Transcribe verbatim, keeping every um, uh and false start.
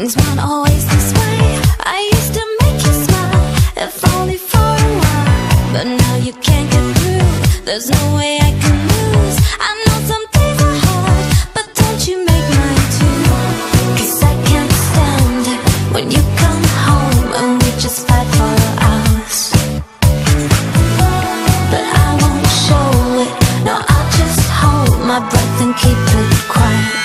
Things weren't always this way. I used to make you smile, if only for a while. But now you can't get through. There's no way I can lose. I know some days are hard, but don't you make mine too. Cause I can't stand it when you come home and we just fight for hours. But I won't show it. No, I'll just hold my breath and keep it quiet.